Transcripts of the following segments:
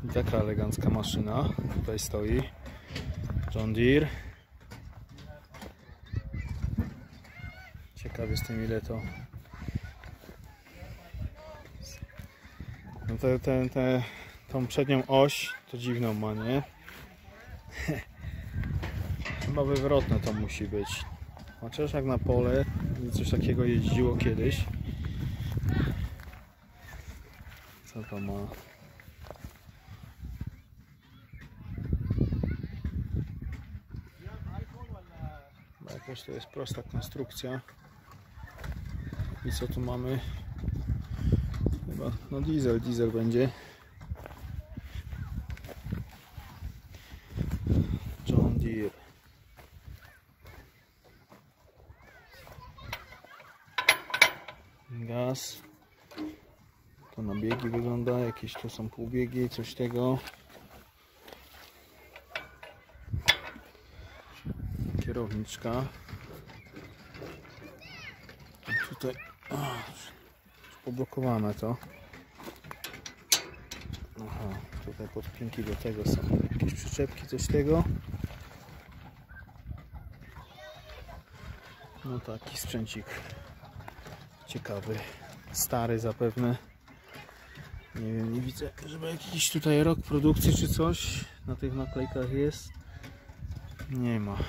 I taka elegancka maszyna tutaj stoi. John Deere. Ciekawy jestem, ile to. No tą przednią oś to dziwną ma, nie? Chyba wywrotne to musi być. Chociaż jak na pole coś takiego jeździło kiedyś. Co to ma? Jakaś to jest prosta konstrukcja. I co tu mamy? Chyba no diesel będzie. John Deere. Gaz. To na biegi wygląda, jakieś to są półbiegi, coś tego. Kierowniczka. Tutaj poblokowane to. Aha, tutaj podpinki do tego są. Jakieś przyczepki, coś tego. No taki sprzęcik ciekawy, stary zapewne. Nie wiem, nie widzę, żeby jakiś tutaj rok produkcji czy coś na tych naklejkach jest. Nie ma.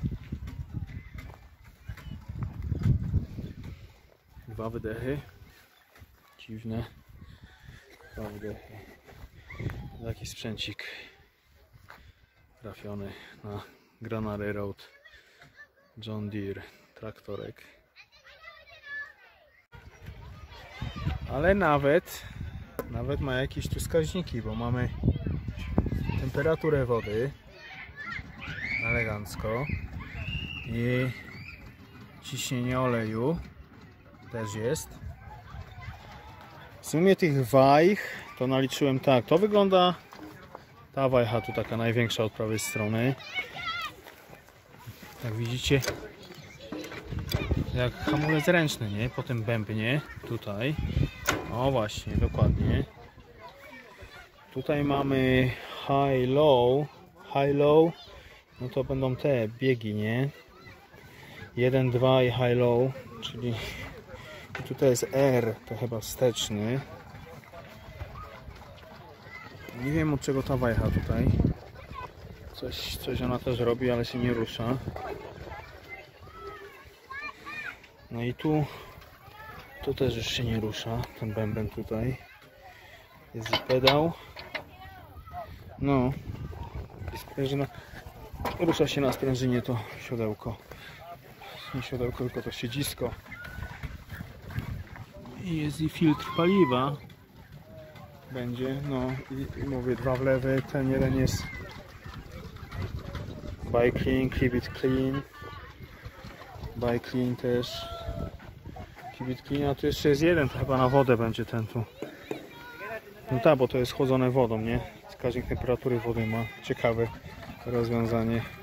Dwa wydechy. Dziwne. Dwa wydechy. Taki sprzęcik trafiony na Granary Road. John Deere traktorek. Ale nawet ma jakieś tu wskaźniki, bo mamy temperaturę wody elegancko i ciśnienie oleju też jest. W sumie tych wajch to naliczyłem tak. To wygląda, ta wajcha tu taka największa od prawej strony. Jak widzicie, jak hamulec ręczny, nie? Po tym bębnie tutaj. O właśnie, dokładnie. Tutaj mamy high low. No to będą te biegi, nie? 1, 2 i high low, czyli tutaj jest R, to chyba wsteczny. Nie wiem, od czego ta wajcha tutaj. Coś ona też robi, ale się nie rusza. No i tu to też już się nie rusza, ten bęben tutaj. Jest pedał. No, i sprężyna. Rusza się na sprężynie to siodełko. Nie siodełko, tylko to siedzisko. I jest i filtr paliwa. Będzie, no i mówię, dwa wlewy. Ten jeden jest Buy Clean, Keep It Clean. Buy Clean też. Keep It Clean, a tu jeszcze jest jeden, to chyba na wodę będzie ten tu. No tak, bo to jest chłodzone wodą, nie? Wskaźnik temperatury wody ma. Ciekawe rozwiązanie.